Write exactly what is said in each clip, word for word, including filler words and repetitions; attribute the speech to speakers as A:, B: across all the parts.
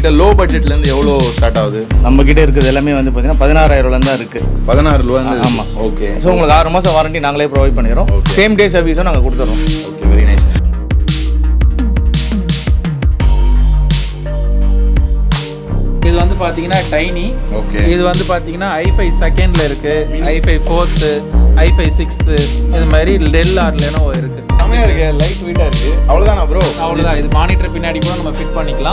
A: நம்மக்கிட்ட லோ பட்ஜெட்லேருந்து எவ்வளோ ஸ்டார்ட் ஆகுது?
B: நம்மக்கிட்ட இருக்கிறது எல்லாமே வந்து பார்த்தீங்கன்னா பதினாறாயிரம் ரூபாய் தான் இருக்குது.
A: பதினாறு ரூபா?
B: ஆமாம்.
A: ஓகே.
B: ஸோ உங்களுக்கு ஆறு மாதம் வாரண்டி நாங்களே ப்ரொவைட் பண்ணிடுறோம். சேம் டே சர்வீஸும் நாங்கள் கொடுத்துறோம்.
A: Okay, very nice.
C: இது வந்து பார்த்தீங்கன்னா டைனி.
A: ஓகே.
C: இது வந்து பார்த்தீங்கன்னா ஐ ஃபைவ் செகண்டில் இருக்குது, I five fourth, I five sixth, இது மாதிரி டெல் ஆர் லெனோவோ இருக்குது.
A: செம்மையாக இருக்குது, லைட் வெயிட்டாக இருக்குது. அவ்வளோதானா ப்ரோ?
C: அவ்வளோதான். இது மானிட்டர் பின்னாடி கூட நம்ம ஃபிட் பண்ணிக்கலாம்.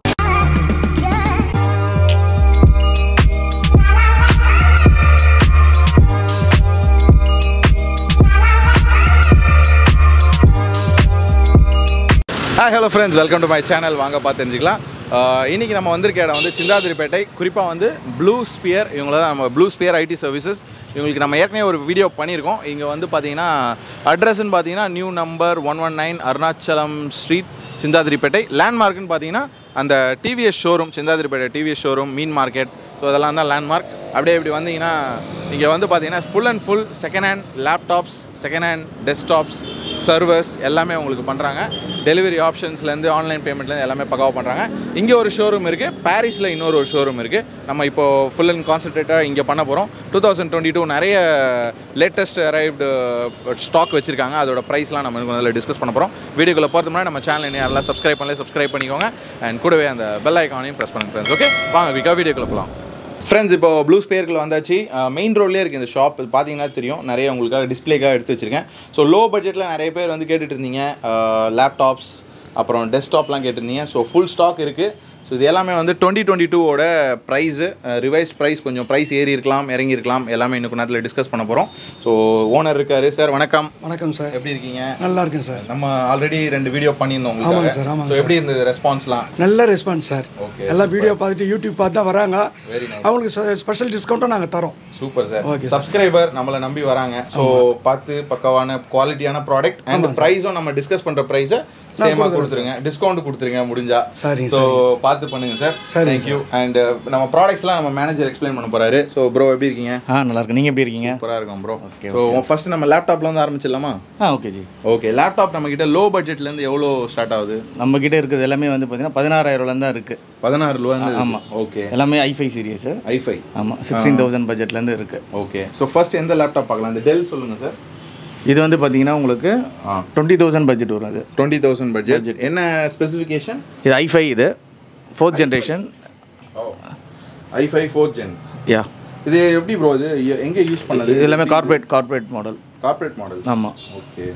A: Hi hello friends, welcome to my channel. வாங்க பார்த்து தெரிஞ்சுக்கலாம். இன்றைக்கி நம்ம வந்திருக்க இடம் வந்து சிந்தாதிரிப்பேட்டை, குறிப்பாக வந்து ப்ளூ ஸ்பியர். இவங்கள தான் நம்ம ப்ளூ ஸ்பியர் ஐடி சர்வீசஸ். இவங்களுக்கு நம்ம ஏற்கனவே ஒரு வீடியோ பண்ணியிருக்கோம். இங்கே வந்து பார்த்தீங்கன்னா அட்ரஸ்ன்னு பார்த்தீங்கன்னா new number one one nine Arunachalam street, Chintadripet. லேண்ட்மார்க்குன்னு பார்த்தீங்கன்னா அந்த T V S showroom, Chintadripet T V S showroom, மீன் மார்க்கெட். ஸோ அதெல்லாம் தான் லேண்ட்மார்க். அப்படியே இப்படி வந்தீங்கன்னா இங்கே வந்து பார்த்தீங்கன்னா full and full second hand laptops, second hand desktops, servers எல்லாமே உங்களுக்கு பண்ணுறாங்க. டெலிவரி ஆப்ஷன்ஸ்லேருந்து ஆன்லைன் பேமெண்ட்லேருந்து எல்லாமே பக்காவாக பண்ணுறாங்க. இங்கே ஒரு ஷோரூம் இருக்குது, பாரிஸில் இன்னொரு ஒரு ஷோரூம் இருக்குது. நம்ம இப்போது ஃபுல் அண்ட் கான்சன்ட்ரேட்டாக இங்கே பண்ண போகிறோம். டூ தௌசண்ட் டுவெண்ட்டி டூ நிறைய லேட்டஸ்ட் அரைவ்டு ஸ்டாக் வச்சுருக்காங்க. அதோட ப்ரைஸ்லாம் நம்ம அதில் டிஸ்கஸ் பண்ண போகிறோம். வீடியோக்குள்ளே போகிறது முன்னாடி நம்ம சேனல் யாரெல்லாம் சப்ஸ்கிரைப் பண்ணல சப்ஸ்கிரைப் பண்ணிக்கோங்க. அண்ட் கூடவே அந்த பெல் ஐக்கானையும் ப்ரெஸ் பண்ணுங்க ஃப்ரெண்ட்ஸ். ஓகே, வாங்க வீக்கா வீடியோக்குள்ளே போகலாம். ஃப்ரெண்ட்ஸ், இப்போ ப்ளூ ஸ்பியர்க்கில் வந்தாச்சு. மெயின் ரோட்லேயே இருக்குது இந்த ஷாப். பார்த்தீங்கன்னா தெரியும், நிறைய உங்களுக்காக டிஸ்பிளேக்காக எடுத்து வச்சுருக்கேன். ஸோ லோ பட்ஜெட்டில் நிறைய பேர் வந்து கேட்டுட்டு இருந்தீங்க. லேப்டாப்ஸ் அப்புறம் டெஸ்க்டாப்லாம் கேட்டிருந்தீங்க. ஸோ ஃபுல் ஸ்டாக் இருக்குது. ஸோ இது எல்லாமே வந்து டுவெண்ட்டி டுவெண்ட்டி டூவோட ப்ரைஸு, ரிவைஸ் ப்ரைஸ், கொஞ்சம் ப்ரைஸ் ஏறி இருக்கலாம், இறங்கி இருக்கலாம். எல்லாமே இன்னும் நேரத்தில் டிஸ்கஸ் பண்ண போகிறோம். ஸோ ஓனர் இருக்கார். சார் வணக்கம்.
D: வணக்கம் சார்,
A: எப்படி இருக்கீங்க?
D: நல்லா இருக்கேன் சார்.
A: நம்ம ஆல்ரெடி ரெண்டு வீடியோ பண்ணியிருந்தோம்.
D: ஆமாங்க சார், ஆமாங்க.
A: ஸோ எப்படி இருந்தது ரெஸ்பான்ஸ்லாம்?
D: நல்ல ரெஸ்பான்ஸ் சார்.
A: ஓகே.
D: எல்லா வீடியோ பார்த்துட்டு யூடியூப் பார்த்து தான் வராங்க.
A: Very nice.
D: அவங்களுக்கு ஸ்பெஷல் டிஸ்கவுண்ட்டும் நாங்கள் தரோம்.
A: Super sir.
D: ஓகே.
A: சப்ஸ்கிரைபர் நம்மளை நம்பி வராங்க. ஸோ பார்த்து பக்கவான குவாலிட்டியான ப்ராடக்ட் அண்ட் ப்ரைஸும் நம்ம டிஸ்கஸ் பண்ணுற ப்ரைஸை சேமாக கொடுத்துருங்க, டிஸ்கவுண்ட் கொடுத்துருங்க முடிஞ்சா.
D: சரிங்க.
A: ஸோ பார்த்து பண்ணுங்க சார்.
D: சரி,
A: தேங்க்யூ. அண்ட் நம்ம ப்ராடக்ட்ஸ்லாம் நம்ம மேனேஜர் எக்ஸ்பிளைன் பண்ண போறாரு. ஸோ ப்ரோ எப்படி இருக்கீங்க?
B: ஆ, நல்லா இருக்கு. நீங்கள் எப்படி இருக்கீங்க?
A: சூப்பராக இருக்கும் ப்ரோ.
B: ஓகே.
A: ஸோ ஃபர்ஸ்ட் நம்ம லேப்டாப்ல வந்து ஆரம்பிச்சிடலாமா?
B: Ah, okay ji.
A: Okay. Laptop நம்மக்கிட்ட லோ பட்ஜெட்லேருந்து எவ்வளோ ஸ்டார்ட் ஆகுது?
B: நம்மக்கிட்ட இருக்கிறது எல்லாமே வந்து பார்த்தீங்கன்னா பதினாறாயிரம் ரூபாய் தான் இருக்குது.
A: பதினாறு ரூபா?
B: ஆமாம்.
A: ஓகே.
B: எல்லாமே I five series.
A: I five.
B: ஆமாம், சிக்ஸ்டீன் தௌசண்ட் பட்ஜெட்லேருந்து இருக்குது.
A: ஓகே. ஸோ ஃபர்ஸ்ட் எந்த லேப்டாப் பார்க்கலாம்? இந்த டெல் சொல்லுங்கள் சார்.
B: இது வந்து பார்த்தீங்கன்னா உங்களுக்கு டுவெண்ட்டி தௌசண்ட் பட்ஜெட் வரும். அது
A: டுவெண்ட்டி தௌசண்ட் பட்ஜெட். என்ன ஸ்பெசிஃபிகேஷன்? இது
B: ஐ ஃபைவ், இது fourth generation.
A: I five fourth gen.
B: Yeah.
A: இது எப்படி ப்ரோ? இது எங்கே யூஸ் பண்ணது?
B: இது எல்லாமே corporate corporate model.
A: Corporate model.
B: ஆமாம்.
A: ஓகே.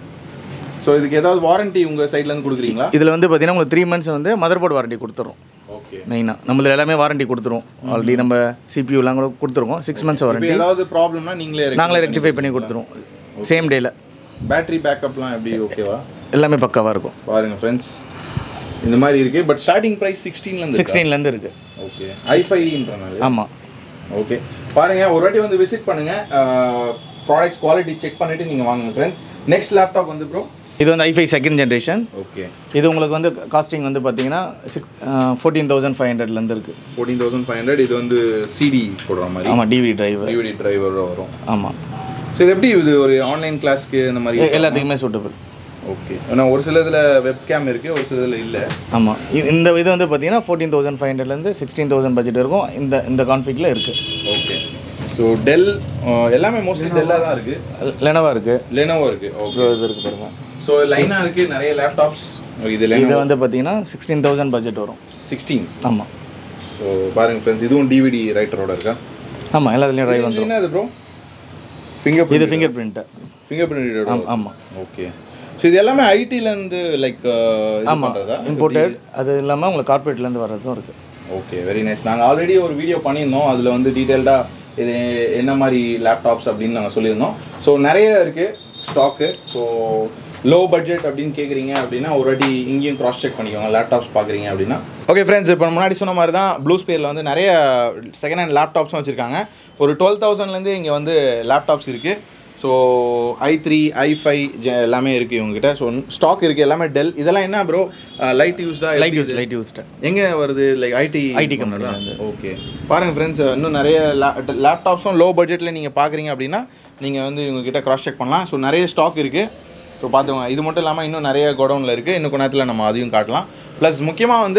A: ஸோ இதுக்கு ஏதாவது வாரண்டி உங்கள் சைட்லேருந்து கொடுக்குறீங்களா?
B: இதில் வந்து பார்த்தீங்கன்னா உங்களுக்கு த்ரீ மந்த்ஸ் வந்து மதர் போர்டு வாரண்டி கொடுத்துரும்.
A: ஓகே.
B: மெயினாக நம்மளது எல்லாமே வாரண்டி கொடுத்துருவோம். ஆல்ரெடி நம்ம சிபியூலாம் கூட கொடுத்துருக்கோம். Six months warranty.
A: ஏதாவது ப்ராப்ளம்னா நீங்களே
B: நாங்களே ரெக்டிஃபை பண்ணி கொடுத்துருவோம் சேம் டேயில்.
A: பேட்டரி பேக்கப்லாம் எப்படி ஓகேவா?
B: எல்லாமே பக்காவாக இருக்கும்.
A: பாருங்கள் ஃப்ரெண்ட்ஸ், இந்த மாதிரி இருக்குது. பட் ஸ்டார்டிங் ப்ரைஸ் சிக்ஸ்டீன்லேருந்து
B: சிக்ஸ்டீன்லேருந்து இருக்குது.
A: ஓகே. ஐ ஃபைவ்ன்றனால.
B: ஆமாம்.
A: ஓகே. பாருங்கள், ஒரு வாட்டி வந்து விசிட் பண்ணுங்கள், ப்ராடக்ட்ஸ் குவாலிட்டி செக் பண்ணிவிட்டு நீங்கள் வாங்குங்க ஃப்ரெண்ட்ஸ். நெக்ஸ்ட் லேப்டாப் வந்து ப்ரோ,
B: இது வந்து I five second generation.
A: Okay.
B: இது உங்களுக்கு வந்து காஸ்டிங் வந்து பார்த்தீங்கன்னா சிக்ஸ் ஃபோர்டீன் தௌசண்ட் ஃபைவ் ஹண்ட்ரட்லேருந்து இருக்குது.
A: Fourteen thousand five hundred. இது வந்து சிடி போடுற மாதிரி.
B: ஆமாம், டிவிடி டிரைவர்.
A: டிவிடி டிரைவர் வரும்.
B: ஆமாம்.
A: ஸோ இது எப்படி இது ஒரு ஆன்லைன் கிளாஸ்க்கு இந்த மாதிரி
B: எல்லாத்துக்குமே சூட்டபிள்.
A: ஓகே. ஏன்னா ஒரு சில இதில் வெப்கேம் இருக்குது, ஒரு சில இதில் இல்லை.
B: ஆமாம். இது இந்த இது வந்து பார்த்தீங்கன்னா ஃபோர்டீன் தௌசண்ட் ஃபைவ் ஹண்ட்ரட்லேருந்து சிக்ஸ்டீன் தௌசண்ட் பட்ஜெட் இருக்கும். இந்த இந்த கான்ஃபிகில் இருக்குது. ஓகே.
A: ஸோ டெல் எல்லாமே மோஸ்ட்லி டெல்லாக தான் இருக்குது.
B: லெனோவா இருக்குது.
A: லெனோவா இருக்குது. ஓகே.
B: இது இருக்குது பாருங்கள்.
A: ஸோ லைனாக இருக்குது நிறைய லேப்டாப்ஸ். இது
B: இது வந்து பார்த்தீங்கன்னா சிக்ஸ்டீன் தௌசண்ட் பட்ஜெட் வரும்.
A: சிக்ஸ்டீன்.
B: ஆமாம்.
A: ஸோ பாருங்கள் ஃப்ரெண்ட்ஸ், இதுவும் டிவிடி ரைட்டரோட இருக்கா?
B: ஆமாம், எல்லாத்துலேயும் ட்ரைவ் வந்துடும்.
A: என்ன இது ப்ரோ? ஃபிங்கர்
B: இது ஃபிங்கர் பிரிண்ட்டு.
A: Finger print.
B: ஆமாம். ஆமாம்.
A: ஓகே. ஸோ இது எல்லாமே ஐடிலேருந்து லைக்
B: ஆமாம் இம்போர்ட்டட். அது இல்லாமல் உங்களுக்கு கார்பரேட்லேருந்து வர்றதும் இருக்குது.
A: Okay, very nice. நாங்கள் ஆல்ரெடி ஒரு வீடியோ பண்ணியிருந்தோம். அதில் வந்து டீட்டெயில்டாக இது என்ன மாதிரி லேப்டாப்ஸ் அப்படின்னு நாங்கள் சொல்லியிருந்தோம். ஸோ நிறைய இருக்குது ஸ்டாக்கு. ஸோ லோ பட்ஜெட் அப்படின்னு கேட்குறீங்க அப்படின்னா ஒரு வாட்டி இங்கேயும் க்ராஸ் செக் பண்ணிக்கோங்க லேப்டாப்ஸ் பார்க்குறீங்க அப்படின்னா. ஓகே ஃப்ரெண்ட்ஸ், இப்போ முன்னாடி சொன்ன மாதிரி தான் ப்ளூ ஸ்பியரில் வந்து நிறைய செகண்ட் ஹேண்ட் லேப்டாப்ஸும் வச்சுருக்காங்க. ஒரு டுவெல் தௌசண்ட்லேருந்து இங்கே வந்து லேப்டாப்ஸ் இருக்குது. So I three I five எல்லாமே இருக்குது இவங்ககிட்ட. ஸோ ஸ்டாக் இருக்குது எல்லாமே டெல். இதெல்லாம் என்ன ப்ரோ? லைட் யூஸ்டா?
B: லைட் யூஸ் லைட் யூஸ்டு
A: எங்கே வருது? லைக் ஐடி
B: ஐடி கம்பெனி தான்.
A: ஓகே. பாருங்கள் ஃப்ரெண்ட்ஸ், இன்னும் நிறைய லேப்டாப்ஸும் லோ பட்ஜெட்டில் நீங்கள் பார்க்குறீங்க அப்படின்னா நீங்கள் வந்து இவங்ககிட்ட க்ராஸ் செக் பண்ணலாம். ஸோ நிறைய ஸ்டாக் இருக்குது. ஸோ பார்த்துக்கோங்க. இது மட்டும் இல்லாமல் இன்னும் நிறைய கோடவுனில் இருக்குது. இன்னும் கொஞ்ச நேரத்தில் நம்ம அதையும் காட்டலாம். ப்ளஸ் முக்கியமாக வந்து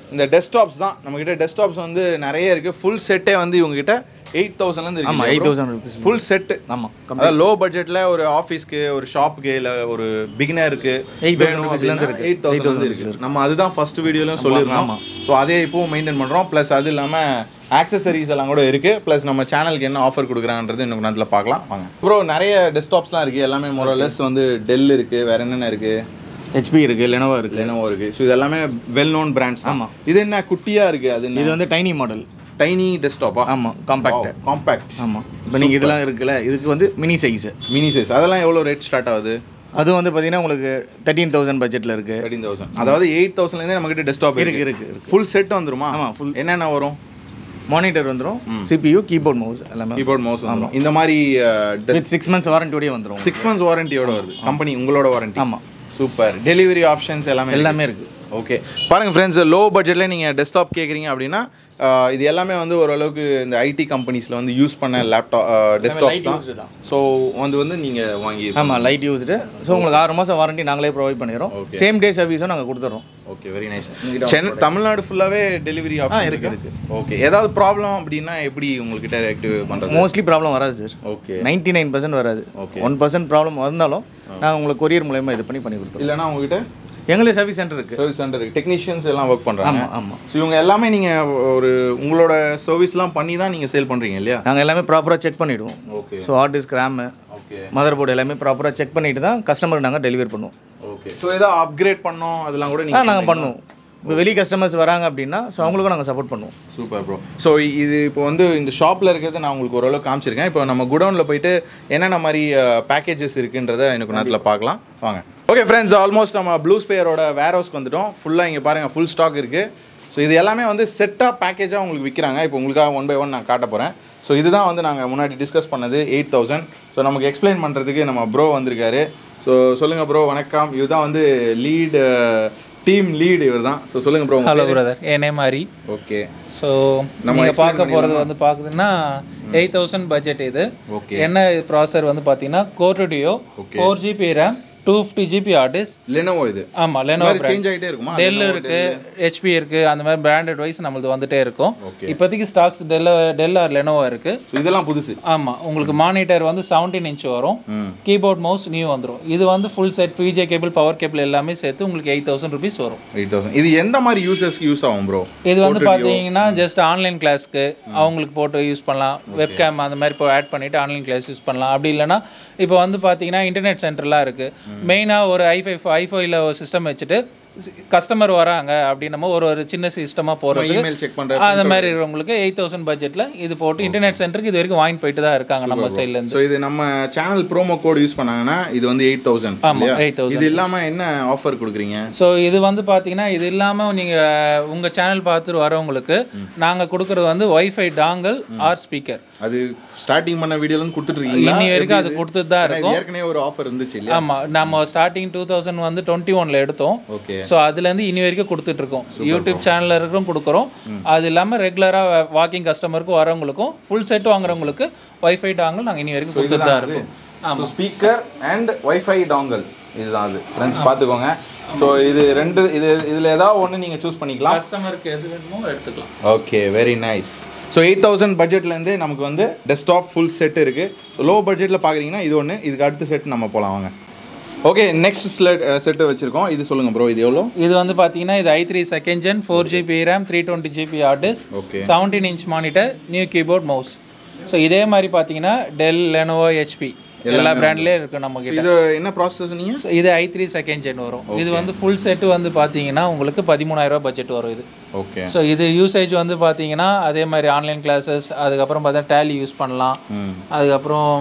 A: இந்த டெஸ்க்டாப்ஸ் தான் நம்மக்கிட்ட. டெஸ்க்டாப்ஸ் வந்து நிறைய இருக்குது. ஃபுல் செட்டே வந்து இவங்ககிட்ட எயிட் தௌசண்ட்லேருந்து இருக்கு.
B: ஆமாம் eight thousand rupees
A: full set.
B: ஆமாம்
A: அதாவது லோ பட்ஜெட்டில் ஒரு ஆஃபீஸ்க்கு ஒரு ஷாப்புக்கு இல்லை ஒரு பிகினருக்கு
B: எயிட் தௌசண்ட் ருபீஸ்லேருந்து இருக்குது.
A: எயிட் தௌசண்ட் இருக்குது. நம்ம அதுதான் ஃபஸ்ட் வீடியோலையும் சொல்லியிருக்கோம். ஸோ அதே இப்போவும் மெயின்டைன் பண்ணுறோம். ப்ளஸ் அது இல்லாமல் ஆக்சசரிஸ் எல்லாம் கூட இருக்குது. ப்ளஸ் நம்ம சேனலுக்கு என்ன ஆஃபர் கொடுக்குறான்றது இன்னும் நேரத்தில் பார்க்கலாம் வாங்க. அப்புறம் நிறைய டெஸ்க்டாப்ஸ்லாம் இருக்குது. எல்லாமே மொரலஸ் வந்து டெல் இருக்குது. வேறு என்னென்ன இருக்குது?
B: ஹெச்பி இருக்குது, லெனோவோ இருக்குது.
A: லெனோவோ இருக்குது. ஸோ இது எல்லாமே வெல் நோன் பிராண்ட்ஸ்.
B: ஆமாம்.
A: இது என்ன குட்டியாக இருக்குது? அது
B: இது வந்து டைனி மாடல்.
A: டைனி டெஸ்க்டாப்பா?
B: ஆமாம் காம்பேக்ட்.
A: காம்பேக்ட்.
B: ஆமாம். இப்போ நீங்கள் இதெல்லாம் இருக்குல்ல, இதுக்கு வந்து மினி சைஸு.
A: மினி சைஸ் அதெல்லாம் எவ்வளோ ரேட் ஸ்டார்ட் ஆகுது?
B: அது வந்து பார்த்தீங்கன்னா உங்களுக்கு தேர்ட்டீன் தௌசண்ட் பட்ஜெட்டில் இருக்குது.
A: தேர்ட்டீன் தௌசண்ட் அதாவது எயிட் தௌசண்ட்லேருந்தே நம்மகிட்ட டெஸ்க்டாப்
B: இருக்குது இருக்குது.
A: ஃபுல் செட் வந்துருமா?
B: ஆமாம் ஃபுல்.
A: என்னென்ன வரும்?
B: மானிட்டர் வந்துடும், சிபியூ, கீபோர்ட் மவுஸ் எல்லாமே.
A: கீபோர்ட் மவுஸ் வந்துடும். இந்த மாதிரி
B: வித் சிக்ஸ் மந்த்ஸ் வாரண்டியோடய வந்துடும்.
A: சிக்ஸ் மந்த்ஸ் வாரண்டியோட வருது கம்பெனி, உங்களோட வாரண்டி.
B: ஆமாம்
A: சூப்பர். டெலிவரி ஆப்ஷன்ஸ் எல்லாமே
B: எல்லாமே இருக்குது.
A: ஓகே பாருங்கள் ஃப்ரெண்ட்ஸ், லோ பட்ஜெட்டில் நீங்கள் டெஸ்க்டாப் கேட்குறீங்க அப்படின்னா இது எல்லாமே வந்து ஓரளவுக்கு இந்த ஐடி கம்பெனிஸில் வந்து யூஸ் பண்ண லேப்டாப் டெஸ்க்டாப்ஸ் தான். ஸோ வந்து வந்து நீங்கள் வாங்கி.
B: ஆமாம் லைட் யூஸ்டு. ஸோ உங்களுக்கு ஆறு மாதம் வாரண்டி நாங்களே ப்ரொவைட் பண்ணிடுறோம். சேம் டே சர்வீஸும் நாங்கள் கொடுத்துட்றோம்.
A: Okay very nice. Chennai Tamil Nadu ஃபுல்லாகவே டெலிவரி ஆப்ஷன் இருக்குது இருக்குது ஓகே. ஏதாவது ப்ராப்ளம் அப்படின்னா எப்படி உங்கள்கிட்ட ஆக்டிவ் பண்ணுறது?
B: மோஸ்ட்லி ப்ராப்ளம் வராது sir.
A: Okay
B: ninety nine percent வராது. ஓகே ஒன் பர்சன்ட் ப்ராப்ளம் வந்தாலும் நாங்கள் உங்களுக்கு கொரியர் மூலயமா இது பண்ணி பண்ணி கொடுத்தோம்.
A: இல்லைனா உங்ககிட்ட
B: எங்களே சர்வீஸ் சென்டர் இருக்குது.
A: சர்வீஸ் சென்டர் இருக்குது. டெக்னீஷியன்ஸ் எல்லாம் ஒர்க் பண்ணுறாங்க.
B: ஆமாம் ஆமாம்.
A: ஸோ இவங்க எல்லாமே நீங்கள் ஒரு உங்களோட சர்வீஸ்லாம் பண்ணி தான் நீங்கள் சேல் பண்ணுறீங்க இல்லையா?
B: நாங்கள் எல்லாமே ப்ராப்பராக செக் பண்ணிவிடுவோம்.
A: Okay.
B: So hard disk, RAM,
A: okay,
B: motherboard எல்லாமே ப்ராப்பராக செக் பண்ணிவிட்டு தான் கஸ்டமருக்கு நாங்கள் டெலிவரி பண்ணுவோம்.
A: ஓகே. ஸோ எதாவது அப்கிரேட் பண்ணோம் அதெல்லாம் கூட
B: ஆ
A: நீங்கள்
B: நாங்கள் பண்ணுவோம். இப்போ வெளி கஸ்டமர்ஸ் வராங்க அப்படின்னா ஸோ அவங்களுக்கும் நாங்கள் சப்போர்ட் பண்ணுவோம்.
A: Super bro. ஸோ இது இப்போ வந்து இந்த ஷாப்பில் இருக்கிறது நான் உங்களுக்கு ஓரளவு காமிச்சிருக்கேன். இப்போ நம்ம குடவுனில் போயிட்டு என்னென்ன மாதிரி பேக்கேஜஸ் இருக்குன்றதை எனக்கு நேரத்தில் பார்க்கலாம் வாங்க. ஓகே ஃப்ரெண்ட்ஸ், ஆல்மோஸ்ட் நம்ம ப்ளூ ஸ்பேயரோட வேர் ஹவுஸ்க்கு வந்துட்டோம். ஃபுல்லாக இங்கே பாருங்கள் ஃபுல் ஸ்டாக் இருக்குது. ஸோ இது எல்லாமே வந்து செட்டாக பேக்கேஜாக உங்களுக்கு விற்கிறாங்க. இப்போ உங்களுக்காக ஒன் பை ஒன் நான் காட்ட போகிறேன். ஸோ இதுதான் வந்து நாங்கள் முன்னாடி டிஸ்கஸ் பண்ணது எயிட் தௌசண்ட். ஸோ நமக்கு எக்ஸ்பிளைன் பண்ணுறதுக்கு நம்ம ப்ரோ வந்திருக்காரு. ஸோ சொல்லுங்கள் ப்ரோ, வணக்கம். இதுதான் வந்து லீடு டீம் லீடு இவர் தான். ஸோ சொல்லுங்கள் ப்ரோ.
C: ஹலோ பிரதர், ஏனே மாதிரி.
A: ஓகே.
C: ஸோ நீங்கள் பார்க்க போகிறது வந்து பார்க்குதுன்னா எயிட் தௌசண்ட் பட்ஜெட் இது.
A: ஓகே.
C: என்ன ப்ராசர் வந்து பார்த்தீங்கன்னா core duo four GB RAM two fifty GB hard disk.
A: Lenovo இது.
C: ஆமாம் லெனோவோ
A: சேஞ்ச் ஆகிட்டே இருக்குமா?
C: டெல் இருக்குது, ஹெச்பி இருக்குது, அந்த மாதிரி பிராண்டட் வைஸ் நம்மளுக்கு வந்துட்டே இருக்கும். இப்போதைக்கு stocks Dell Dell or Lenovo இருக்குது.
A: இதெல்லாம் புதுசு.
C: ஆமாம். உங்களுக்கு மானிட்டர் வந்து செவன்டீன் இன்ச் வரும். கீபோர்ட் மவுஸ் நியூ வந்துடும். இது வந்து ஃபுல் செட் பிஜே கேபிள், பவர் கேபிள் எல்லாமே சேர்த்து உங்களுக்கு எயிட் தௌசண்ட் ருபீஸ் வரும்.
A: Eight thousand. இது எந்த மாதிரி யூசர்ஸ்க்கு யூஸ் ஆகும் ப்ரோ?
C: இது வந்து பார்த்தீங்கன்னா ஜஸ்ட் ஆன்லைன் கிளாஸ்க்கு அவங்களுக்கு போட்டு யூஸ் பண்ணலாம். வெப்கேம் அந்த மாதிரி இப்போ ஆட் பண்ணிவிட்டு ஆன்லைன் கிளாஸ் யூஸ் பண்ணலாம். அப்படி இல்லைனா இப்போ வந்து பார்த்தீங்கன்னா இன்டர்நெட் சென்டர்லாம் இருக்குது. மெயினாக ஒரு ஐஃபை ஐஃபைல ஒரு சிஸ்டம் வச்சுட்டு கஸ்டமர் வராங்க அப்படின்னமோ ஒரு ஒரு சின்ன சிஸ்டமாக போகிறது அந்த மாதிரி இருக்கிறவங்களுக்கு எயிட் தௌசண்ட் பட்ஜெட்டில் இது போட்டு இன்டர்நெட் சென்டருக்கு இது வரைக்கும் வாங்கி போயிட்டு தான் இருக்காங்க நம்ம சைட்லேருந்து.
A: ஸோ இது நம்ம சேனல் ப்ரோமோ கோட் யூஸ் பண்ணாங்கன்னா இது வந்து எயிட் தௌசண்ட்.
C: ஆமாம் எயிட் தௌசண்ட்.
A: இது இல்லாமல் என்ன ஆஃபர் கொடுக்குறீங்க?
C: ஸோ இது வந்து பார்த்தீங்கன்னா இது இல்லாமல் நீங்கள் உங்கள் சேனல் பார்த்துட்டு வரவங்களுக்கு நாங்கள் கொடுக்குறது வந்து ஒய்ஃபை டாங்கல் ஆர் ஸ்பீக்கர்.
A: அது ஸ்டார்டிங் பண்ண வீடியோலாம் கொடுத்துட்ருக்கீங்க
C: இன்னி வரைக்கும் அது கொடுத்துட்டு தான் இருக்கும்.
A: ஏற்கனவே ஒரு ஆஃபர் இருந்துச்சு இல்லையா?
C: ஆமாம், நம்ம ஸ்டார்டிங் டூ தௌசண்ட் வந்து டுவெண்ட்டி ஒனில் எடுத்தோம்.
A: ஓகே.
C: ஸோ அதுலேருந்து இனி வரைக்கும் கொடுத்துட்ருக்கோம். யூடியூப் சேனலில் இருக்கிறோம் கொடுக்குறோம். அது இல்லாமல் ரெகுலராக வாக்கிங் கஸ்டமருக்கும் வரவங்களுக்கும் ஃபுல் செட் வாங்குறவங்களுக்கு ஒய்ஃபை டாங்கல் நாங்கள் இனி வரைக்கும் கொடுத்துட்டு தான் இருக்கோம்.
A: ஆமாம். ஸ்பீக்கர் அண்ட் ஒய்ஃபை டாங்கல் இதுதான் அது ஃப்ரெண்ட்ஸ், பார்த்துக்கோங்க. ஸோ இது ரெண்டு இது இதில் ஏதாவது ஒன்று நீங்கள் சூஸ் பண்ணிக்கலாம்.
C: கஸ்டமருக்கு எது வேணுமோ எடுத்துக்கலாம்.
A: Okay very nice. So eight thousand பட்ஜெட்லேருந்து நமக்கு வந்து டெஸ்க்டாப் ஃபுல் செட் இருக்குது. ஸோ லோ பட்ஜெட்டில் பார்க்குறீங்கன்னா இது ஒன்று, இதுக்கு அடுத்த செட் நம்ம போகலாம் வாங்க. ஓகே நெக்ஸ்ட் ஸ்லெட் செட்டு வச்சுருக்கோம். இது சொல்லுங்கள் ப்ரோ, இது எவ்வளோ?
C: இது வந்து பார்த்தீங்கன்னா இது I three second gen four GB RAM three twenty GB hard disk.
A: Okay.
C: Seventeen inch monitor, new keyboard mouse. So இதே மாதிரி பார்த்தீங்கன்னா டெல், லெனோவோ, ஹெச்பி எல்லா பிராண்ட்லேயும் இருக்குது நம்ம கிட்ட.
A: இது என்ன ப்ராசஸ் நீங்கள்?
C: இது ஐ த்ரீ செகண்ட் ஜென் வரும். இது வந்து ஃபுல் செட்டு வந்து பார்த்தீங்கன்னா உங்களுக்கு பதிமூணாயிரரூபா பட்ஜெட் வரும் இது.
A: ஓகே.
C: ஸோ இது யூசேஜ் வந்து பார்த்தீங்கன்னா அதே மாதிரி ஆன்லைன் கிளாஸஸ், அதுக்கப்புறம் பார்த்தா டேலி யூஸ் பண்ணலாம். அதுக்கப்புறம்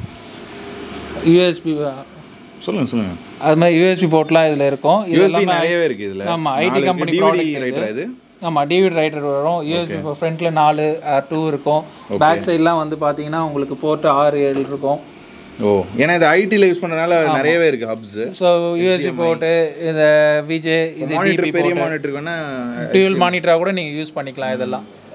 C: யூஎஸ்பி
A: சொல்லுங்க சொல்லுங்க
C: அது மாதிரி யூஎஸ்பி போர்ட்லாம் இதில் இருக்கும்.
A: யூஎஸ்பி நிறையவே இருக்குது இதில்.
C: ஆமாம், ஐடி கம்பெனி ப்ராடக்ட் இது. ஆமாம், டிவிடி ரைட்டர் வரும். யூஎஸ்பி இப்போ ஃப்ரண்ட்டில் நாலு டூ இருக்கும். பேக் சைட்லாம் வந்து பார்த்தீங்கன்னா உங்களுக்கு போர்ட்டு ஆறு ஏழு இருக்கும்.
A: ஓ, ஏன்னா இது ஐடியில் யூஸ் பண்ணுறதுனால நிறையவே இருக்குது ஹப்ஸ்.
C: ஸோ யூஎஸ்பி போர்ட்டு, இந்த விஜே, இது
A: மானிட்டர், பெரிய மானிட்டருக்கு வேணால்
C: டியூல் மானிட்டராக கூட நீங்கள் யூஸ் பண்ணிக்கலாம். இதெல்லாம்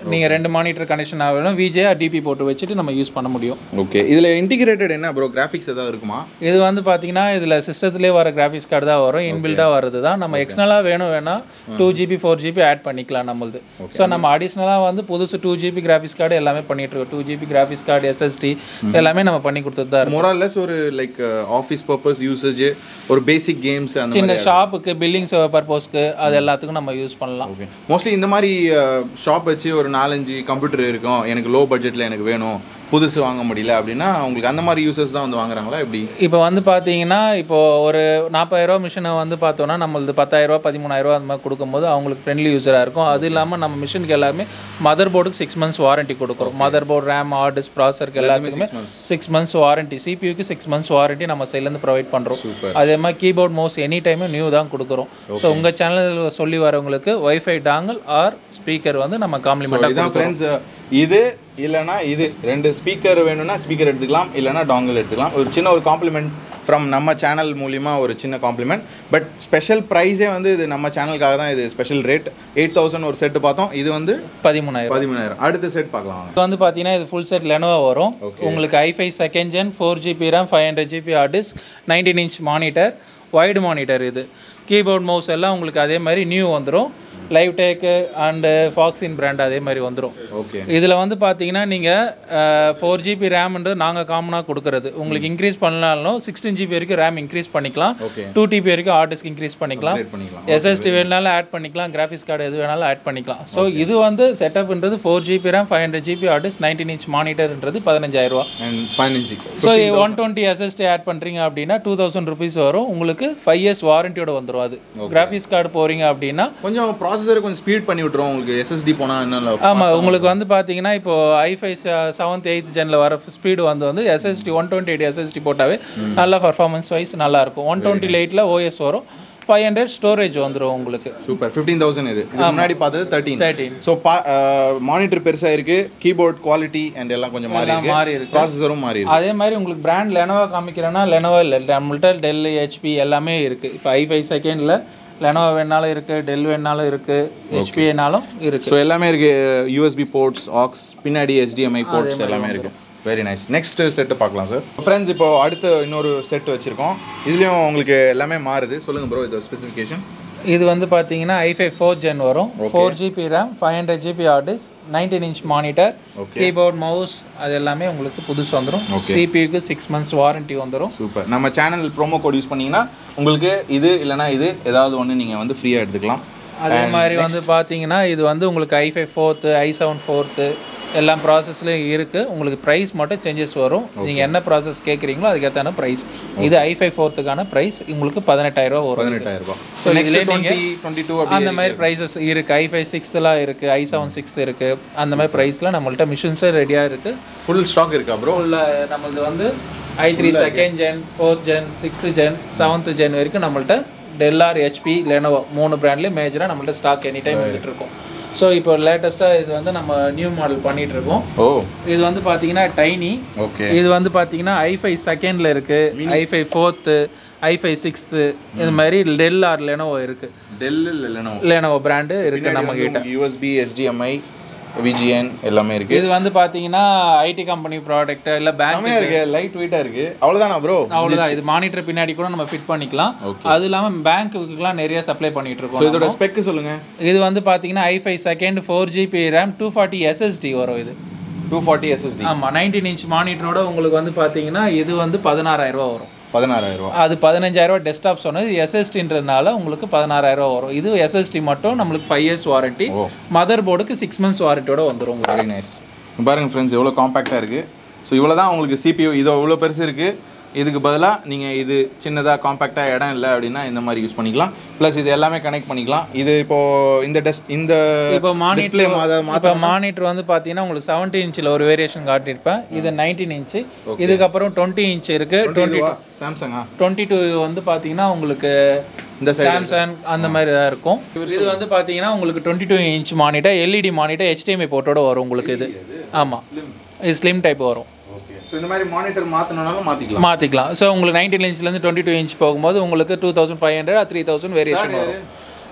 C: நீங்கள் ரெண்டு மானிட்டர் கனெக்ஷன் ஆகணும் விஜே டிபி போட்டு வச்சுட்டு நம்ம யூஸ் பண்ண முடியும்.
A: ஓகே, இதில் இன்டிகிரேட்டட் என்ன ப்ரோ கிராஃபிக்ஸ் ஏதாவது இருக்குமா?
C: இது வந்து பார்த்தீங்கன்னா இதில் சிஸ்டத்துலேயே வர கிராஃபிக்ஸ் கார்டு தான் வரும், இன்பில்டாக வரது தான். நம்ம எக்ஸ்டர்னலாக வேணும் வேணால் two GB four GB add பண்ணிக்கலாம் நம்மளுது. ஸோ நம்ம அடிஷ்னலாக வந்து புதுசு டூ ஜிபி கிராஃபிக்ஸ் கார்டு எல்லாமே பண்ணிட்டு இருக்கோம். Two GB graphics card SSD எல்லாமே நம்ம பண்ணி கொடுத்துட்டு தான் இருக்கோம்.
A: மோரல்லஸ் ஒரு லைக் ஆஃபீஸ் பர்பஸ் யூசேஜ், ஒரு பேசிக் கேம்ஸ், அந்த
C: சின்ன ஷாப்புக்கு பில்லிங்ஸ் பர்பஸ்க்கு அது எல்லாத்துக்கும் நம்ம யூஸ் பண்ணலாம்.
A: ஓகே, மோஸ்ட்லி இந்த மாதிரி ஷாப் வச்சு ஒரு நாலஞ்சு கம்ப்யூட்டர் இருக்கும், எனக்கு லோ பட்ஜெட்டில் எனக்கு வேணும், புதுசு வாங்க முடியல அப்படின்னா உங்களுக்கு அந்த மாதிரி யூசர்ஸ் தான் வந்து வாங்குறாங்களா எப்படி?
C: இப்போ வந்து பார்த்தீங்கன்னா இப்போ ஒரு நாற்பதாயிரரூவா மிஷினை வந்து பார்த்தோன்னா நம்மளது பத்தாயிரரூவா பதிமூணாயிரரூவா அந்த மாதிரி கொடுக்கும்போது அவங்களுக்கு ஃப்ரெண்ட்லி யூஸராக இருக்கும். அது இல்லாமல் நம்ம மிஷினுக்கு எல்லாருமே மதர் போர்டுக்கு சிக்ஸ் மந்த்ஸ் வாரண்ட்டி கொடுக்குறோம். Motherboard, RAM, hard disk, ப்ராசருக்கு எல்லாத்துக்குமே சிக்ஸ் மந்த்ஸ் வாரண்ட்டி, சிபியூக்கு சிக்ஸ் மந்த்ஸ் வாரண்ட்டி நம்ம சைட்லேருந்து ப்ரொவைட் பண்ணுறோம். அதே மாதிரி கீபோர்ட், மவுஸ் எனி டைமும் நியூ தான் கொடுக்குறோம். ஸோ உங்கள் சேனலில் சொல்லி வரவங்களுக்கு ஒய்ஃபை டாங்கல் ஆர் ஸ்பீக்கர் வந்து நம்ம காம்ப்ளிமெண்ட்டாக கொடுக்குறோம்.
A: இது இல்லைனா இது ரெண்டு ஸ்பீக்கர் வேணும்னா ஸ்பீக்கர் எடுத்துக்கலாம், இல்லைனா டாங்கல் எடுத்துக்கலாம். ஒரு சின்ன ஒரு காம்ப்ளிமெண்ட் ஃப்ரம் நம்ம சேனல் மூலிமா ஒரு சின்ன காம்ப்ளிமெண்ட். பட் ஸ்பெஷல் ப்ரைஸே வந்து இது நம்ம சேனலுக்காக தான், இது ஸ்பெஷல் ரேட் எயிட் தௌசண்ட் ஒரு செட்டு பார்த்தோம். இது வந்து
C: பதிமூணாயிரம்
A: பதிமூணாயிரம் அடுத்த செட் பார்க்கலாம்.
C: இது வந்து பார்த்தீங்கன்னா இது ஃபுல் செட் லெனோவா வரும். உங்களுக்கு I five second gen, four GB RAM, five hundred GB hard disk, nineteen inch monitor, wide monitor. இது கீபோர்ட், மவுஸ் எல்லாம் உங்களுக்கு அதே மாதிரி நியூ வந்துடும். Live tech and Foxin brand அதே மாதிரி வந்துடும்.
A: ஓகே,
C: இதில் வந்து பார்த்தீங்கன்னா நீங்கள் ஃபோர் ஜிபி ரேம்ன்றது நாங்கள் காமனாக கொடுக்குறது. உங்களுக்கு இன்க்ரீஸ் பண்ணலாலும் சிக்ஸ்டீன் ஜிபி வரைக்கும் ரேம் இன்க்ரீஸ் பண்ணிக்கலாம், டூ டிபி வரைக்கும் ஹார்ட் டிஸ்க் இன்க்ரீஸ் பண்ணிக்கலாம், எஸ்எஸ்டி வேணாலும் ஆட் பண்ணிக்கலாம், கிராஃபிக்ஸ் கார்டு எது வேணாலும் ஆட் பண்ணிக்கலாம். ஸோ இது வந்து செட்டப்ன்றது four GB RAM, five hundred GB hard disk, nineteen inch மானிட்டர்ன்றது பதினஞ்சாயிரரூவா.
A: பதினஞ்சு
C: so one twenty SSD add பண்ணுறீங்க அப்படின்னா டூ தௌசண்ட் ருபீஸ் வரும். உங்களுக்கு ஃபைவ் இயர்ஸ் வாரண்டியோட வந்துடும். அது கிராஃபிக்ஸ் கார்டு போகிறீங்க அப்படின்னா
A: கொஞ்சம் ப்ராசஸரை கொஞ்சம் ஸ்பீட் பண்ணி விட்டுரும். உங்களுக்கு எஸ்எஸ்டி போனால் என்ன?
C: ஆமாம், உங்களுக்கு வந்து பார்த்தீங்கன்னா இப்போ ஐஃபை செவன்த் எயித் ஜெனில் வர ஸ்பீடு வந்து வந்து SSD one twenty eight SSD போட்டாவே நல்லா பர்ஃபார்மன்ஸ் வைஸ் நல்லாயிருக்கும். ஒன் டுவெண்ட்டி எயிட்டில் ஓஎஸ் வரும், ஃபைவ் ஹண்ட்ரட் ஸ்டோரேஜ் வந்துடும் உங்களுக்கு.
A: சூப்பர். ஃபிஃப்டீன் தௌசண்ட் இது முன்னாடி பார்த்தது தேர்ட்டீன்
C: தேர்ட்டீன்
A: ஸோ பா மானிட்டர் பெருசாக இருக்குது, கீபோர்ட் குவாலிட்டி அண்ட் எல்லாம் கொஞ்சம் மாறி இருக்கு,
C: மாறி இருக்கு,
A: ப்ராசஸரும் மாறி இருக்கு.
C: அதே மாதிரி உங்களுக்கு பிராண்ட் லெனோவா காமிக்கிறேன்னா லெனோவா இல்லை, நம்மள்ட்ட டெல், ஹெச்பி எல்லாமே இருக்குது. இப்போ ஐஃபை செகண்டில் லெனோவா வேணாலும் இருக்குது, டெல் வேணாலும் இருக்குது, ஹெச்பி வேணாலும் இருக்குது.
A: ஸோ எல்லாமே இருக்குது. யூஎஸ்பி போர்ட்ஸ், ஆக்ஸ், பின்னாடி ஹெச்டிஎம்ஐ போர்ட்ஸ் எல்லாமே இருக்குது. Very nice. நெக்ஸ்ட் செட்டு பார்க்கலாம் சார். ஃப்ரெண்ட்ஸ், இப்போ அடுத்து இன்னொரு செட் வச்சுருக்கோம். இதுலேயும் உங்களுக்கு எல்லாமே மாறுது. சொல்லுங்கள் ப்ரோ இது ஸ்பெசிஃபிகேஷன்.
C: இது வந்து பார்த்தீங்கன்னா ஐஃபை ஃபோர் ஜென் வரும், four GB RAM, five hundred GB hard disk, nineteen inch monitor, keyboard, mouse அது எல்லாமே உங்களுக்கு புதுசு வந்துடும். சிபியூக்கு சிக்ஸ் மந்த்ஸ் வாரண்ட்டி வந்துடும்.
A: சூப்பர். நம்ம சேனல் ப்ரோமோ கோட் யூஸ் பண்ணிங்கன்னா உங்களுக்கு இது இல்லைனா இது ஏதாவது ஒன்று நீங்கள் வந்து ஃப்ரீயாக எடுத்துக்கலாம்.
C: அதே மாதிரி வந்து பார்த்தீங்கன்னா இது வந்து உங்களுக்கு I five fourth, I seven fourth எல்லாம் ப்ராசஸ்லேயும் இருக்குது. உங்களுக்கு ப்ரைஸ் மட்டும் சேஞ்சஸ் வரும். நீங்கள் என்ன ப்ராசஸ் கேட்குறீங்களோ அதுக்கேற்றான ப்ரைஸ். இது ஐஃபை ஃபோர்த்துக்கான ப்ரைஸ் உங்களுக்கு பதினெட்டாயிரரூவா வரும்.
A: பதினெட்டாயிரரூபா.
C: ஸோ இதிலே நீங்கள் அந்த மாதிரி ப்ரைஸஸ் இருக்குது. ஐஃபை சிக்ஸ்த்துலாம் இருக்குது, ஐ செவன் சிக்ஸ்த் இருக்குது. அந்த மாதிரி ப்ரைஸில் நம்மள்ட்ட மிஷின்ஸே ரெடியாக இருக்குது.
A: ஃபுல் ஸ்டாக் இருக்கா ப்ரோ?
C: இல்லை, நம்மளது வந்து I three second gen, fourth gen, sixth gen, seventh gen வரைக்கும் நம்மள்ட்ட டெல்ஆர், ஹெச்பி, லெனோவோ மூணு பிராண்ட்லேயும் மேஜராக நம்மள்ட்ட ஸ்டாக் எனி டைம் வந்துட்டு இருக்கும். ஸோ இப்போ லேட்டஸ்ட்டாக இது வந்து நம்ம நியூ மாடல் பண்ணிகிட்டு இருக்கோம்.
A: ஓ, இது
C: வந்து பார்த்தீங்கன்னா டைனி.
A: ஓகே,
C: இது வந்து பார்த்தீங்கன்னா ஐஃபை செகண்டில் இருக்குது, ஐஃபை ஃபோர்த்து, ஐஃபை சிக்ஸ்த்து, இது மாதிரி டெல் ஆர் லெனோவோ இருக்குது.
A: டெல் லெனோவோ
C: லெனோவோ பிராண்டு இருக்குது நம்ம கிட்ட.
A: யூஎஸ்பி, ஹெச்டிஎம்ஐ, விஜிஎன் எல்லாமே இருக்குது.
C: இது வந்து பார்த்தீங்கன்னா ஐடி கம்பெனி ப்ராடக்ட் இல்லை பேங்க்
A: இருக்கு, லைட் வெயிட்டாக இருக்குது. அவ்வளோதானா ப்ரோ?
C: அவ்வளோதான். இது மானிட்டர் பின்னாடி கூட நம்ம ஃபிட் பண்ணிக்கலாம். அது இல்லாமல் பேங்க்குக்குலாம் நிறைய சப்ளை பண்ணிட்டு இருக்கோம்.
A: இதோட ஸ்பெக் சொல்லுங்கள்.
C: இது வந்து பார்த்தீங்கன்னா I five second, four GB RAM, two forty SSD வரும். இது
A: டூ ஃபார்ட்டி எஸ்எஸ்டி.
C: ஆமாம், நைன்டீன் இன்ச் மானிட்டரோட உங்களுக்கு வந்து பார்த்தீங்கன்னா இது வந்து பதினாறாயிரரூவா வரும்.
A: பதினாறாயிரரூவா.
C: அது பதினஞ்சாயிரரூவா டெஸ்க்டாப் சொன்னது. இது எஸ்எஸ்டின்றதுனால உங்களுக்கு பதினாறாயிரரூவா வரும். இது எஸ்எஸ்டி மட்டும் நம்மளுக்கு ஃபைவ் இயர்ஸ் வாரண்ட்டி, மதர் போர்டுக்கு சிக்ஸ் மந்த்ஸ் வாரண்டியோட வந்துடும்.
A: Very nice. பாருங்கள் ஃப்ரெண்ட்ஸ் எவ்வளோ காம்பேக்டாக இருக்குது. ஸோ இவ்வளோ தான் உங்களுக்கு சிபியூ. இதோ இவ்வளோ பெருசு இருக்குது. இதுக்கு பதிலாக நீங்கள் இது சின்னதாக காம்பேக்டாக இடம் இல்லை அப்படின்னா இந்த மாதிரி யூஸ் பண்ணிக்கலாம். ப்ளஸ் இது எல்லாமே கனெக்ட் பண்ணிக்கலாம். இது இப்போது இந்த டெஸ்ட் இந்த
C: இப்போ மானிட்டர் இப்போ மானிட்டர் வந்து பார்த்தீங்கன்னா உங்களுக்கு செவன்டீன் இன்ச்சில் ஒரு வேரியேஷன் காட்டியிருப்பேன். இது நைன்டீன் இன்ச்சு. இதுக்கப்புறம் டுவெண்ட்டி இன்ச் இருக்குது. டுவெண்ட்டி
A: சாம்சங்கா
C: டுவெண்ட்டி டூ வந்து பார்த்தீங்கன்னா உங்களுக்கு
A: இந்த
C: சாம்சங் அந்த மாதிரி தான் இருக்கும். இது வந்து பார்த்தீங்கன்னா உங்களுக்கு twenty two inch monitor, LED monitor, HDMI போர்ட்டோட வரும் உங்களுக்கு. இது ஆமாம், இது ஸ்லிம் டைப் வரும்.
A: ஸோ இந்த மாதிரி மானிட்டர் மாற்றணும்னாலும் மாற்றிக்கலாம்
C: மாற்றிக்கலாம். ஸோ உங்களுக்கு நைன்டீன் இன்ச்லேருந்து டுவெண்ட்டி டூ இன்ச் போகும்போது உங்களுக்கு two thousand five hundred three thousand variation வரும்.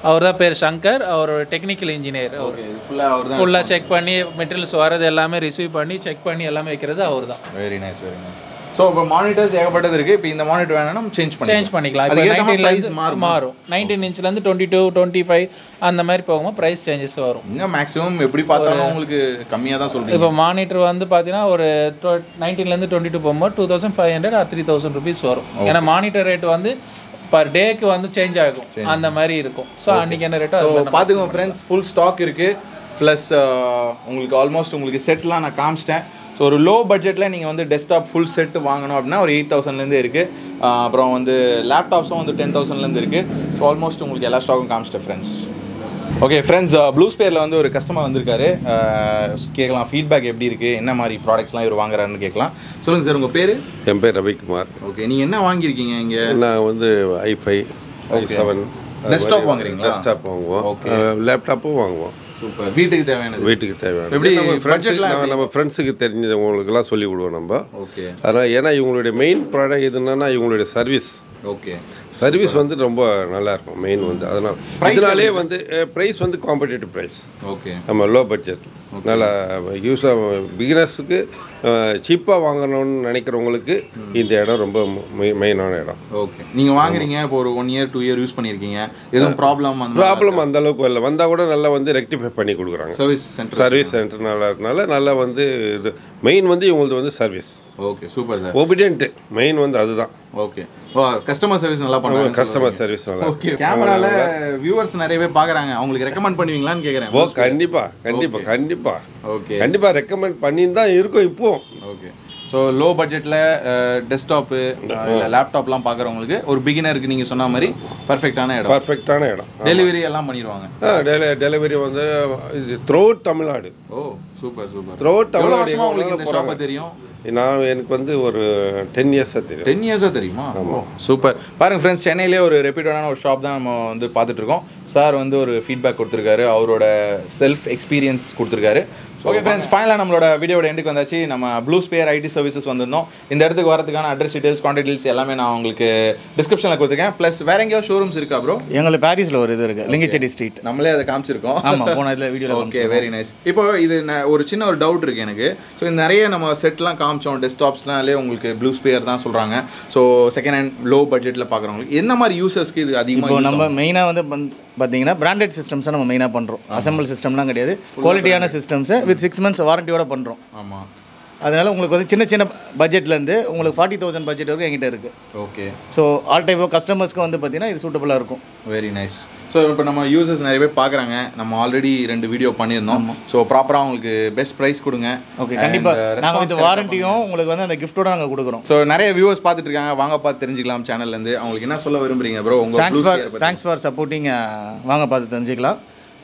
C: அவர் தான் பேர் சங்கர், அவர் டெக்னிக்கல் இன்ஜினியர்.
A: ஓகே, ஃபுல்லா அவர் தான்
C: ஃபுல்லாக செக் பண்ணி மெட்டீரியல்ஸ் வரது எல்லாமே ரிசீவ் பண்ணி செக் பண்ணி எல்லாமே வைக்கிறது அவர் தான்.
A: Very nice very nice. So இப்போ மானிட்டர்ஸ் ஏகப்பட்டது இருக்குது. இப்போ இந்த மானிட்டர் வேணா நம்ம சேஞ்ச் பண்ணி
C: சேஞ்ச் பண்ணிக்கலாம். இப்போ நைன்டீன்லேருந்து மாறும். நைன்டீன் இன்ச்லேருந்து டுவெண்ட்டி டூ டுவெண்ட்டி ஃபைவ் அந்த மாதிரி போகும்போது ப்ரைஸ் சேஞ்சஸ் வரும்.
A: இன்னும் மேக்ஸிமம் எப்படி பார்த்தாலும் உங்களுக்கு கம்மியாக தான் சொல்கிறீங்க.
C: இப்போ மானிட்டர் வந்து பார்த்தீங்கன்னா ஒரு நைன்டீன்லேருந்து டுவெண்ட்டி டூ போகும்போது two thousand five hundred or three thousand rupees வரும். ஏன்னா மானிட்டர் ரேட் வந்து பர் டேக்கு வந்து சேஞ்ச் ஆகும், அந்த மாதிரி இருக்கும். ஸோ அன்றைக்கி என்ன ரேட்டோ
A: ஸோ பார்த்துக்கோங்க ஃப்ரெண்ட்ஸ், ஃபுல் ஸ்டாக் இருக்குது. ப்ளஸ் உங்களுக்கு ஆல்மோஸ்ட் உங்களுக்கு செட்லாம் நான் காமிச்சிட்டேன். ஸோ ஒரு லோ பட்ஜெட்டில் நீங்கள் வந்து டெஸ்க்டாப் ஃபுல் செட்டு வாங்கணும் அப்படின்னா ஒரு எயிட் தௌசண்ட்லேருந்து இருக்குது. அப்புறம் வந்து லேப்டாப்ஸும் வந்து டென் தௌசண்ட்லேருந்து இருக்குது. ஸோ ஆல்மோஸ்ட் உங்களுக்கு எல்லா ஸ்டாக்கும் காமிச்சிட்டேன் ஃப்ரெண்ட்ஸ். ஓகே ஃப்ரெண்ட்ஸ், ப்ளூ ஸ்பேரில் வந்து ஒரு கஸ்டமர் வந்திருக்காரு. கேட்கலாம் ஃபீட்பேக் எப்படி இருக்குது, என்ன மாதிரி ப்ராடக்ட்ஸ்லாம் இவர் வாங்குறாருன்னு கேட்கலாம். சொல்லுங்கள் சார், உங்கள் பேர்?
E: என் பேர் ரவிக்குமார்.
A: ஓகே, நீங்கள் என்ன வாங்கியிருக்கீங்க இங்கே?
E: நான் வந்து I five I seven
A: desktop வாங்குறீங்களா?
E: டெஸ்க்டாப் வாங்குவோம், லேப்டாப்பும் வாங்குவோம்.
A: சூப்பர். வீட்டுக்கு தேவையானது
E: வீட்டுக்கு தேவையான
A: எப்படி
E: நம்ம ஃப்ரெண்ட்ஸுக்கு நம்ம ஃப்ரெண்ட்ஸுக்கு தெரிஞ்சவங்களுக்குலாம் சொல்லி விடுவோம் நம்ம.
A: ஓகே.
E: அதனால் ஏன்னா இவங்களுடைய மெயின் ப்ராடக்ட் எதுன்னா இவங்களுடைய சர்வீஸ்.
A: ஓகே.
E: சர்வீஸ் வந்து ரொம்ப நல்லாயிருக்கும் மெயின் வந்து. அதனால் இதனாலே வந்து ப்ரைஸ் வந்து காம்படிட்டிவ் ப்ரைஸ்.
A: ஓகே.
E: நம்ம லோ பட்ஜெட் நல்லா யூஸாக பிகினர்ஸுக்கு சீப்பாக வாங்கணும்னு நினைக்கிறவங்களுக்கு இந்த இடம் ரொம்ப மெயினான இடம்.
A: ஓகே. நீங்கள் வாங்குறீங்க இப்போ ஒரு one year two year use பண்ணியிருக்கீங்க, எதுவும் ப்ராப்ளம்
E: ப்ராப்ளம் அந்த அளவுக்கு இல்லை. வந்தால் கூட நல்லா வந்து ரெக்டிஃபை பண்ணி கொடுக்குறாங்க.
A: சர்வீஸ் சென்டர்
E: சர்வீஸ் சென்டர் நல்லா இருக்கனால நல்லா வந்து இது மெயின் வந்து இவங்களுக்கு வந்து service.
A: Okay, super sir.
E: Obedient main வந்து அதுதான்.
A: ஓகே. ஓ, கஸ்டமர் சர்வீஸ் நல்லா பண்ணுவாங்க.
E: கஸ்டமர் சர்வீஸ் நல்லா.
A: ஓகே. கேமரால வியூவர்ஸ் நிறைய பேர் பார்க்குறாங்க, அவங்களுக்கு ரெக்கமெண்ட் பண்ணுவீங்களான்னு கேட்குறேன்.
E: ஓ, கண்டிப்பாக கண்டிப்பாக கண்டிப்பாக
A: ஓகே,
E: கண்டிப்பாக ரெக்கமெண்ட் பண்ணின்னு தான் இருக்கும் இப்போ.
A: ஓகே. ஸோ லோ பட்ஜெட்டில் டெஸ்க்டாப்பு லேப்டாப்லாம் பார்க்குறவங்களுக்கு ஒரு பிகினருக்கு நீங்கள் சொன்ன மாதிரி பர்ஃபெக்டான இடம்.
E: பர்ஃபெக்டான இடம்.
A: டெலிவரி எல்லாம் பண்ணிடுவாங்க.
E: ஆ டெலி டெலிவரி வந்து இது throughout Tamil Nadu.
A: Oh, super super.
E: Throughout Tamil Nadu.
A: உங்களுக்கு இந்த ஷாப்பை தெரியும்?
E: நான் எனக்கு வந்து ஒரு டென் இயர்ஸாக தெரியும்.
A: டென் இயர்ஸாக தெரியுமா? ஆமாம், சூப்பர். பாருங்கள் ஃப்ரெண்ட்ஸ், சென்னையிலே ஒரு ரெப்யூட்டடான ஒரு ஷாப் தான் நம்ம வந்து பார்த்துட்ருக்கோம். சார் வந்து ஒரு ஃபீட்பேக் கொடுத்துருக்காரு, அவரோட செல்ஃப் எக்ஸ்பீரியன்ஸ் கொடுத்துருக்காரு. ஓகே ஃப்ரெண்ட்ஸ், ஃபைனலாக நம்மளோட வீடியோட எண்டுக்கு வந்தாச்சு. நம்ம ப்ளூ ஸ்பேர் ஐடி சர்வீசஸ் வந்திருந்தோம். இந்த இடத்துக்கு வரதுக்கான அட்ரஸ் டீடைல்ஸ், கான்டாக்ட் டீடைல்ஸ் எல்லாமே நான் உங்களுக்கு டிஸ்கிரிப்ஷனில் கொடுத்துருக்கேன். ப்ளஸ் வேற எங்கேயாவது ஷோரூம்ஸ் இருக்கா ப்ரோ?
B: எங்களுக்கு பாரிஸில் ஒரு இது இருக்குது, லிங்கி செட்டி ஸ்ட்ரீட்.
A: நம்மளே அதை காமிச்சிருக்கோம்.
B: ஆமாம், போன இதில் வீடியோ.
A: Okay, very nice. இப்போ இது ஒரு சின்ன ஒரு டவுட் இருக்குது எனக்கு. ஸோ இந்த நிறைய நம்ம செட்லாம் காமிச்சோம், டெஸ்க்டாப்ஸ்னாலே உங்களுக்கு ப்ளூ ஸ்பேர் தான் சொல்கிறாங்க. ஸோ செகண்ட் ஹேண்ட் லோ பட்ஜெட்டில் பார்க்குறவங்களுக்கு என்ன மாதிரி யூசர்ஸ்க்கு இது அதிகமாக?
B: இப்போ நம்ம மெயினாக வந்து பார்த்தீங்கன்னா பிராண்டட் சிஸ்டம்ஸை நம்ம மெயினாக பண்ணுறோம். அசம்பிள் சிஸ்டம்லாம் கிடையாது, குவாலிட்டியான சிஸ்டம்ஸை வித் சிக்ஸ் மந்த்ஸ் வாரண்டியோட பண்ணுறோம்.
A: ஆமாம்.
B: அதனால் உங்களுக்கு வந்து சின்ன சின்ன பட்ஜெட்லேருந்து உங்களுக்கு ஃபார்ட்டி தௌசண்ட் பட்ஜெட் வரைக்கும் என்கிட்ட இருக்குது.
A: Okay.
B: So all type of கஸ்டமர்ஸ்க்கு வந்து பார்த்தீங்கன்னா இது சூட்டபுளாக இருக்கும்.
A: Very nice. ஸோ இப்போ நம்ம யூசர்ஸ் நிறைய பேர் பார்க்குறாங்க, நம்ம ஆல்ரெடி ரெண்டு வீடியோ பண்ணியிருந்தோம். ஸோ ப்ராப்பராக உங்களுக்கு பெஸ்ட் ப்ரைஸ் கொடுங்க.
B: ஓகே, கண்டிப்பாக நாங்கள் வித் வாரண்டியும் உங்களுக்கு வந்து அந்த கிஃப்ட்டோட நாங்கள் கொடுக்குறோம்.
A: ஸோ நிறைய வியூவர்ஸ் பார்த்துட்டு இருக்காங்க, வாங்க பார்த்து தெரிஞ்சுக்கலாம் சேனல்லேருந்து. அவங்களுக்கு என்ன சொல்ல விரும்புறீங்க ப்ரோ? உங்கள்
B: thanks for thanks for supporting. வாங்க பார்த்து தெரிஞ்சுக்கலாம்.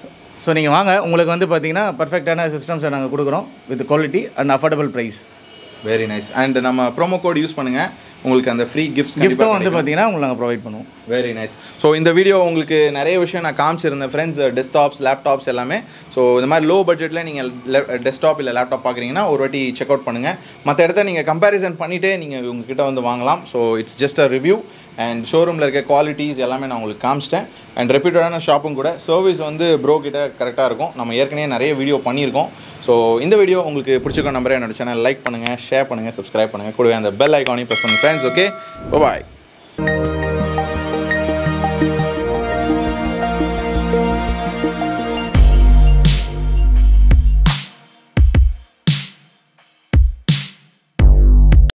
B: ஸோ நீங்கள் வாங்க, உங்களுக்கு வந்து பார்த்தீங்கன்னா பர்ஃபெக்டான சிஸ்டம்ஸை நாங்கள் கொடுக்குறோம் with quality and affordable price.
A: Very nice. And நம்ம ப்ரோமோ கோட் யூஸ் பண்ணுங்கள், உங்களுக்கு அந்த ஃப்ரீ கிஃப்ட்ஸ்
B: கிஃப்ட்டும் வந்து பார்த்தீங்கன்னா உங்களுக்கு நாங்கள் ப்ரொவைட் பண்ணுவோம்.
A: Very nice. ஸோ இந்த வீடியோ உங்களுக்கு நிறைய விஷயம் நான் காமிச்சிருந்தேன் ஃப்ரெண்ட்ஸ், டெஸ்க்டாப்ஸ் லேப்டாப்ஸ் எல்லாமே. ஸோ இந்த மாதிரி லோ பட்ஜெட்டில் நீங்கள் டெஸ்க்டாப் இல்லை லேப்டாப் பார்க்குறீங்கன்னா ஒரு வாட்டி செக் அவுட் பண்ணுங்கள். மற்ற இடத்த நீங்கள் கம்பேரிசன் பண்ணிவிட்டு நீங்கள் உங்ககிட்ட வந்து வாங்கலாம். So it's just a review. And ஷோரூமில் இருக்க குவாலிட்டிஸ் எல்லாமே நான் உங்களுக்கு காமிச்சிட்டேன். அண்ட் ரெப்யூட்டடான ஷாப்பும் கூட. சர்வீஸ் வந்து ப்ரோ கிட்ட கரெக்டாக இருக்கும். நம்ம ஏற்கனவே நிறைய வீடியோ பண்ணியிருக்கோம். ஸோ இந்த வீடியோ உங்களுக்கு பிடிச்சிருக்க நம்பரை என்னோட சேனல் லைக் பண்ணுங்கள், ஷேர் பண்ணுங்கள், சப்ஸ்கிரைப் பண்ணுங்கள், கூடவே அந்த பெல் ஐக்கானையும் ப்ரெஸ் பண்ணுங்கள் ஃப்ரெண்ட்ஸ். ஓகே, பாய்.